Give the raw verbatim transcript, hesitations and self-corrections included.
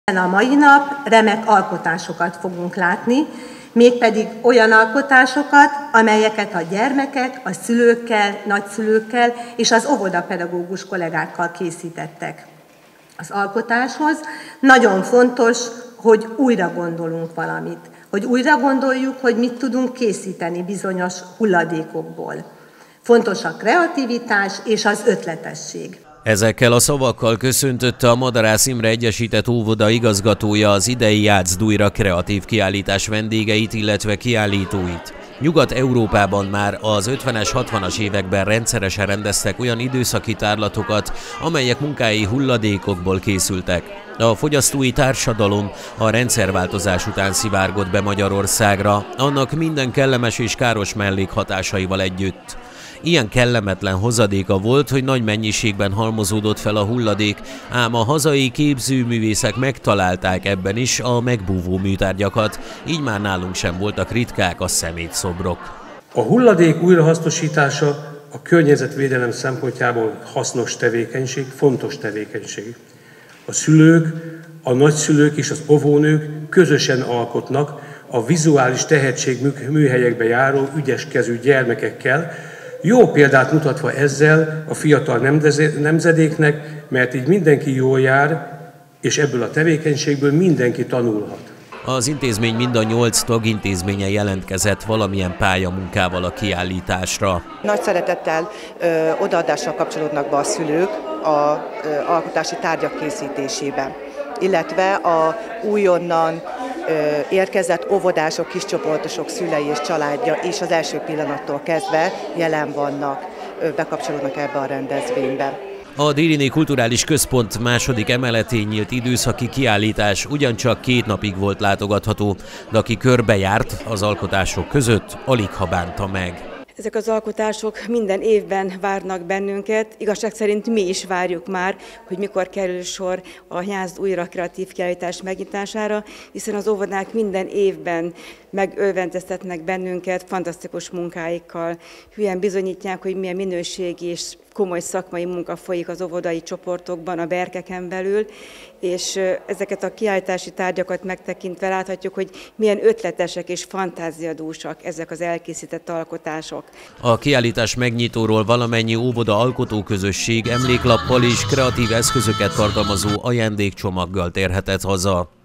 A mai nap remek alkotásokat fogunk látni, mégpedig olyan alkotásokat, amelyeket a gyermekek, a szülőkkel, nagyszülőkkel és az óvodapedagógus kollégákkal készítettek. Az alkotáshoz nagyon fontos, hogy újra gondolunk valamit, hogy újra gondoljuk, hogy mit tudunk készíteni bizonyos hulladékokból. Fontos a kreativitás és az ötletesség. Ezekkel a szavakkal köszöntötte a Madarász Imre Egyesített Óvoda igazgatója az idei Játszd újra kreatív kiállítás vendégeit, illetve kiállítóit. Nyugat-Európában már az ötvenes, hatvanas években rendszeresen rendeztek olyan időszaki tárlatokat, amelyek munkái hulladékokból készültek. A fogyasztói társadalom a rendszerváltozás után szivárgott be Magyarországra, annak minden kellemes és káros mellékhatásaival együtt. Ilyen kellemetlen hozadéka volt, hogy nagy mennyiségben halmozódott fel a hulladék, ám a hazai képzőművészek megtalálták ebben is a megbúvó műtárgyakat, így már nálunk sem voltak ritkák a szemétszobrok. A hulladék újrahasznosítása a környezetvédelem szempontjából hasznos tevékenység, fontos tevékenység. A szülők, a nagyszülők és az óvónők közösen alkotnak a vizuális tehetség műhelyekbe járó ügyeskezű gyermekekkel, jó példát mutatva ezzel a fiatal nemzedéknek, mert így mindenki jól jár, és ebből a tevékenységből mindenki tanulhat. Az intézmény mind a nyolc tagintézménye jelentkezett valamilyen pályamunkával a kiállításra. Nagy szeretettel ö, odaadással kapcsolódnak be a szülők az alkotási tárgyak készítésében, illetve a újonnan ö, érkezett óvodások, kiscsoportosok, szülei és családja is az első pillanattól kezdve jelen vannak, ö, bekapcsolódnak ebbe a rendezvénybe. A Dériné Kulturális Központ második emeletén nyílt időszaki kiállítás ugyancsak két napig volt látogatható, de aki körbejárt az alkotások között, aligha bánta meg. Ezek az alkotások minden évben várnak bennünket, igazság szerint mi is várjuk már, hogy mikor kerül sor a Játszd újra kreatív kiállítás megnyitására, hiszen az óvodák minden évben megörvendeztetnek bennünket fantasztikus munkáikkal. Hülyen bizonyítják, hogy milyen minőségi és komoly szakmai munka folyik az óvodai csoportokban, a berkeken belül, és ezeket a kiállítási tárgyakat megtekintve láthatjuk, hogy milyen ötletesek és fantáziadúsak ezek az elkészített alkotások. A kiállítás megnyitóról valamennyi óvoda alkotóközösség emléklappal és kreatív eszközöket tartalmazó ajándékcsomaggal térhetett haza.